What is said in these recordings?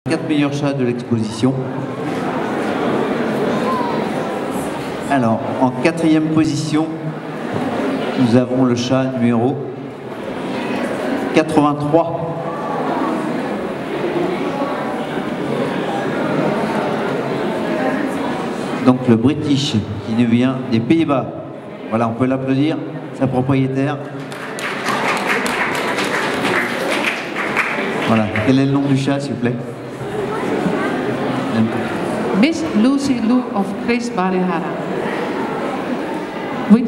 4 meilleurs chats de l'exposition. Alors, en 4e position, nous avons le chat numéro 83. Donc le British, qui nous vient des Pays-Bas. Voilà, on peut l'applaudir, sa propriétaire. Voilà, quel est le nom du chat, s'il vous plaît? Miss Lucy Lou of Chris Barihara. With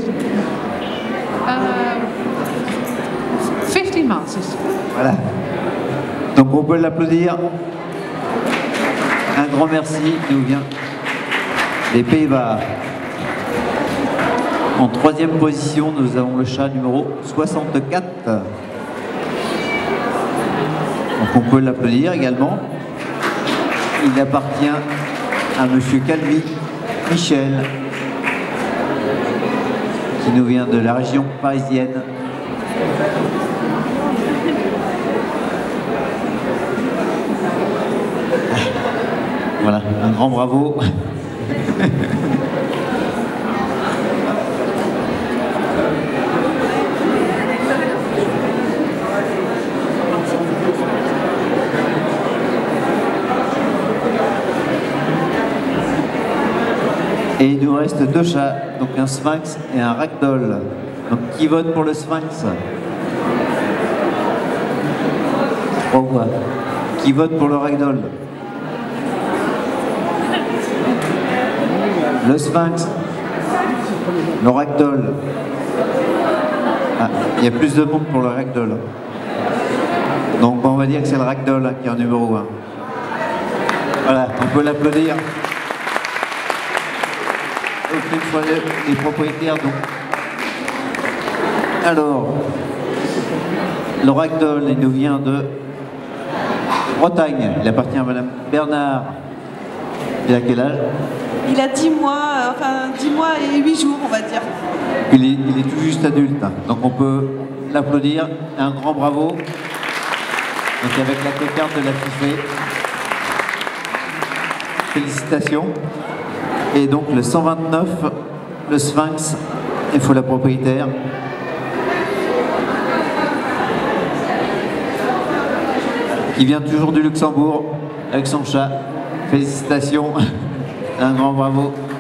15 months. Voilà. Donc on peut l'applaudir. Un grand merci, qui nous vient des Pays-Bas. En 3e position, nous avons le chat numéro 64. Donc on peut l'applaudir également. Il appartient à Monsieur Calvi Michel, qui nous vient de la région parisienne. Voilà, un grand bravo. Et il nous reste 2 chats, donc un sphinx et un ragdoll. Donc qui vote pour le sphinx? 3 voix. Qui vote pour le ragdoll? Le sphinx, le ragdoll. Ah, il y a plus de monde pour le ragdoll. Donc on va dire que c'est le ragdoll qui est en numéro 1. Voilà, on peut l'applaudir. Une fois les propriétaires, donc. Alors, le ragdoll, il nous vient de Bretagne. Il appartient à Madame Bernard. Il a quel âge? Il a 10 mois, enfin 10 mois et 8 jours, on va dire. Il est tout juste adulte, hein. Donc on peut l'applaudir. Un grand bravo. Donc avec la cocarde de la FIFA. Félicitations. Et donc le 129, le sphinx, il faut la propriétaire. Qui vient toujours du Luxembourg avec son chat. Félicitations, un grand bravo.